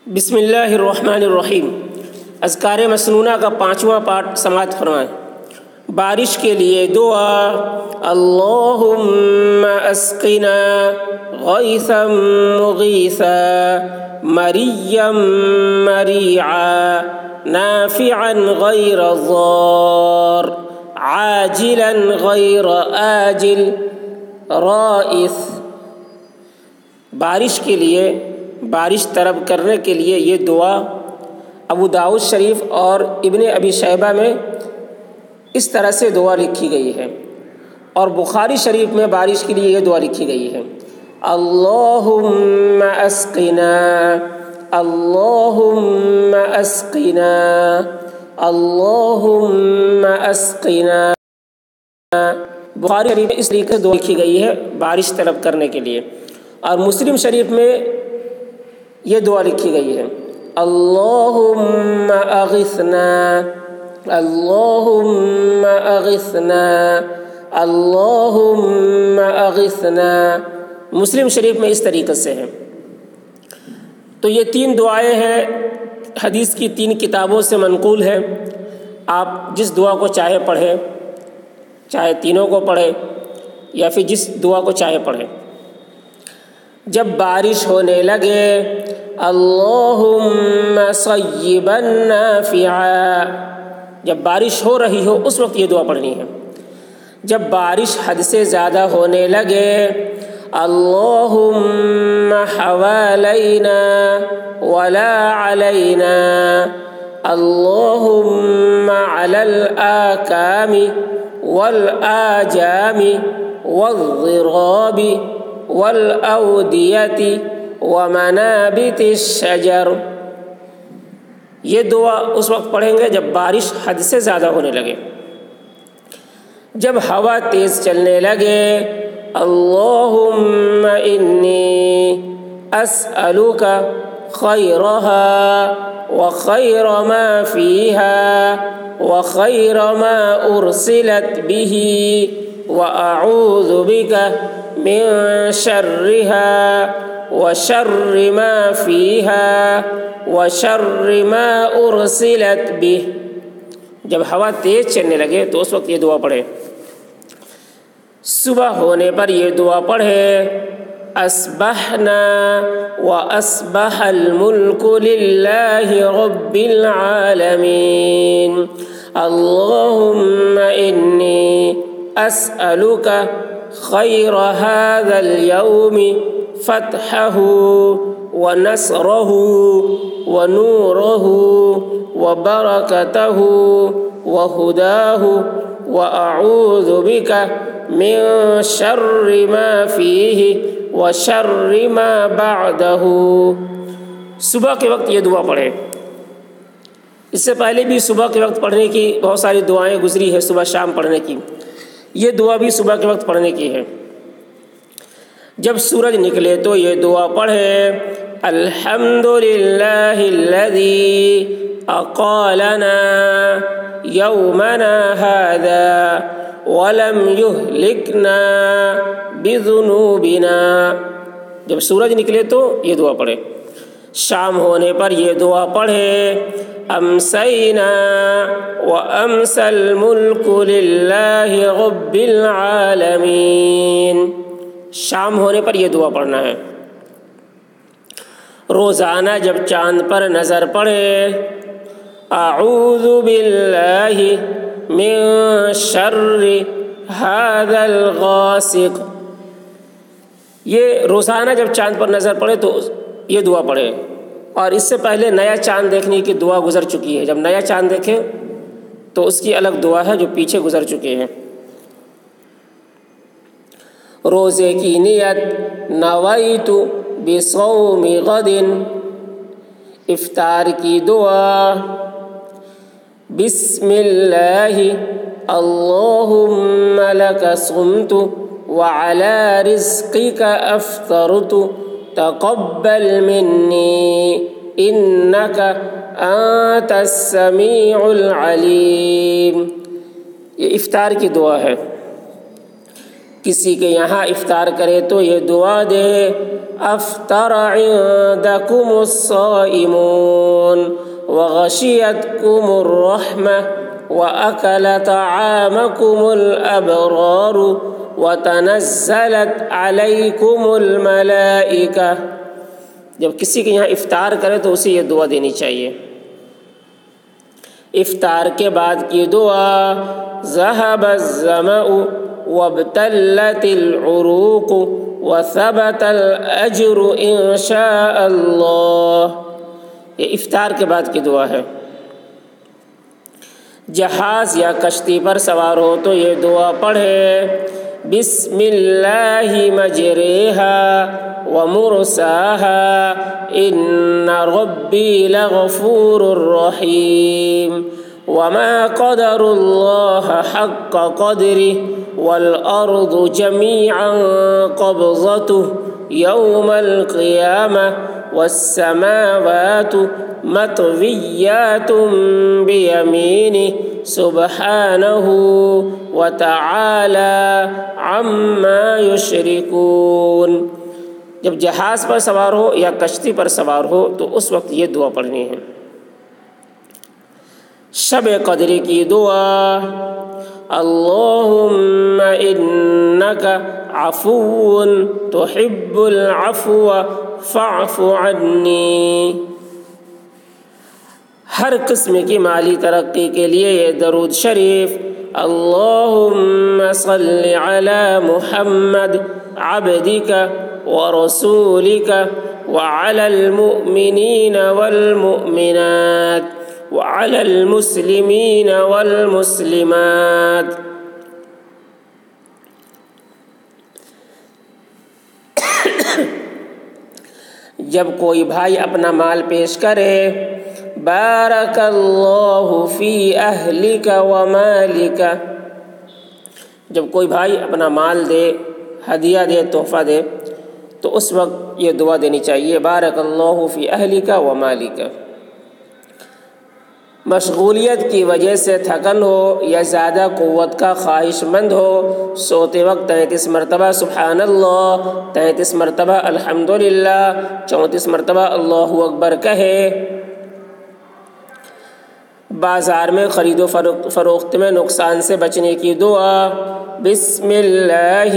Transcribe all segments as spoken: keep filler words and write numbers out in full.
بسم اللہ الرحمن الرحیم۔ اذکار مسنونہ کا پانچواں پارٹ سماعت فرمائیں۔ بارش کے لیے دعا: اللہم اسقنا غیثا مغیثا مریا مریعا نافعا غیر ضار عاجلا غیر آجل رائث۔ بارش کے لیے، بارش طلب کرنے کے لیے یہ دعا ابو داؤد شریف اور ابن ابی شیبہ میں اس طرح سے دعا لکھی گئی ہے، اور بخاری شریف میں بارش کے لیے یہ دعا لکھی گئی ہے: اللہم اسقنا اللہم اسقنا اللہم اسقنا۔ بخاری شریف میں اس طریقے سے دعا لکھی گئی ہے بارش طلب کرنے کے لیے، اور مسلم شریف میں یہ دعا لکھی گئی ہے: اللہم اغثنا اللہم اغثنا اللہم اغثنا۔ مسلم شریف میں اس طریقے سے ہے۔ تو یہ تین دعائیں ہیں، حدیث کی تین کتابوں سے منقول ہے۔ آپ جس دعا کو چاہے پڑھیں، چاہے تینوں کو پڑھیں یا پھر جس دعا کو چاہے پڑھیں۔ جب بارش ہونے لگے: اللہم صیبا نافعا۔ جب بارش ہو رہی ہو اس وقت یہ دعا پڑھنی ہے۔ جب بارش حد سے زیادہ ہونے لگے: اللہم حوالینا ولا علینا اللہم علی الآکام والآجام والضراب والأودية ومنابت الشجر۔ یہ دعا اس وقت پڑھیں گے جب بارش حد سے زیادہ ہونے لگے۔ جب ہوا تیز چلنے لگے: اللہم انی اسألک خیرها وخیر ما فیها وخیر ما ارسلت به واعوذ بک من شرها وشر ما فیها وشر ما ارسلت به۔ جب ہوا تیز چلنے لگے تو اس وقت یہ دعا پڑھے۔ صبح ہونے پر یہ دعا پڑھے: اصبحنا واصبح الملک للہ رب العالمین اللہم انی اسألک خیر هذا اليوم فتحه ونصره ونوره وبركته وهداه وأعوذ بك من شر ما فيه وشر ما بعده۔ صبح کے وقت یہ دعا پڑھیں۔ اس سے پہلے بھی صبح کے وقت پڑھنے کی بہت ساری دعائیں گزری ہے، صبح شام پڑھنے کی۔ یہ دعا بھی صبح کے وقت پڑھنے کی ہے۔ جب سورج نکلے تو یہ دعا پڑھے: الحمد للہ الذی اقالنا یومنا ھذا ولم یہلکنا بذنوبنا۔ جب سورج نکلے تو یہ دعا پڑھے۔ شام ہونے پر یہ دعا پڑھے: امسینا وامسی الملک للہ رب العالمین۔ شام ہونے پر یہ دعا پڑھنا ہے۔ روزانہ جب چاند پر نظر پڑے: اعوذ باللہ من شر ھذا الغاسق۔ یہ روزانہ جب چاند پر نظر پڑے تو یہ دعا پڑھے، اور اس سے پہلے نیا چاند دیکھنے کی دعا گزر چکی ہے۔ جب نیا چاند دیکھیں تو اس کی الگ دعا ہے جو پیچھے گزر چکے ہیں۔ روزے کی نیت: نویت بصوم غد۔ افطار کی دعا: بسم اللہ اللہم لک صمت وعلی رزقک افطرت تقبل منی انک انت السمیع العلیم۔ یہ افطار کی دعا ہے۔ کسی کے یہاں افطار کرے تو یہ دعا دے، افطر عندکم الصائمون وغشیتکم الرحمہ وأكل طعامكم الأبرار وتنزلت عليكم الملائكة۔ جب کسی کے یہاں افطار کرے تو اسے یہ دعا دینی چاہیے۔ افطار کے بعد کی دعا، ذهب الظمأ وابتلت العروق وثبت الأجر إن شاء اللہ، یہ افطار کے بعد کی دعا ہے۔ جہاز یا کشتی پر سوار ہو تو یہ دعا پڑھے، بسم اللہ مجریہا ومرساہا ان ربی لغفور رحیم وما قدر اللہ حق قدرہ والارض جمیعا قبضتہ یوم القیامہ والسماوات مطویات بیمینہ سبحانہ وتعالی عما یشرکون۔ جب جہاز پر سوار ہو یا کشتی پر سوار ہو تو اس وقت یہ دعا پڑھنی ہے۔ شب قدر کی دعا، اللہم انک عفو تحب العفو فاعف عنی۔ ہر قسم کی مالی ترقی کے لیے یہ درود شریف، اللہم صل علی محمد عبدک ورسولک وعلی المؤمنین والمؤمنات وعلی المسلمین والمسلمات۔ جب کوئی بھائی اپنا مال پیش کرے، بارک اللہ فی اہلک ومالک، جب کوئی بھائی اپنا مال دے، ہدیہ دے، تحفہ دے تو اس وقت یہ دعا دینی چاہیے، بارک اللہ فی اہلک ومالک۔ مشغولیت کی وجہ سے تھکن ہو یا زیادہ قوت کا خواہش مند ہو، سوتے وقت تینتیس مرتبہ سبحان اللہ، تینتیس مرتبہ الحمدللہ، چونتیس مرتبہ اللہ اکبر کہے۔ بازار میں خرید و فروخت میں نقصان سے بچنے کی دعا، بسم اللہ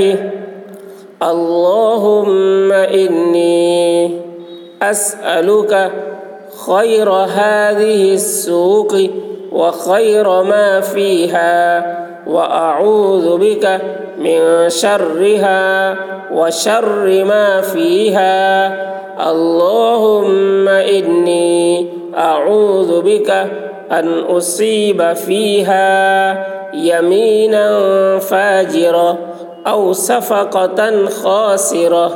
اللہم انی اسألک خیر هذه السوق وخیر ما فيها واعوذ بك من شرها وشر ما فيها اللهم انی اعوذ بك ان اصیب فيها یمینا فاجرا او صفقة خاسرہ۔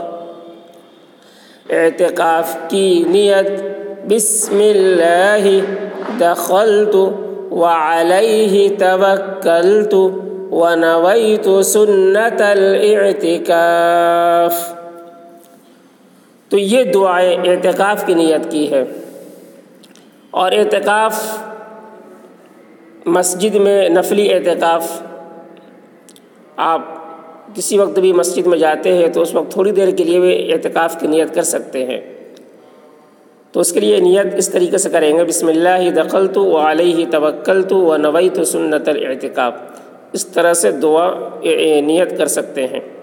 اعتکاف کی نیت، بسم اللہ دخلت وعلیہ توکلت ونویت سنت الاعتکاف۔ تو یہ دعائیں اعتکاف کی نیت کی ہے، اور اعتکاف مسجد میں نفلی اعتکاف، آپ کسی وقت بھی مسجد میں جاتے ہیں تو اس وقت تھوڑی دیر کے لیے بھی اعتکاف کی نیت کر سکتے ہیں، تو اس کے لیے نیت اس طریقے سے کریں گے، بسم اللہ دخلت وعلیہ توکلت ونویت سنت الاعتکاف، اس طرح سے دعا نیت کر سکتے ہیں۔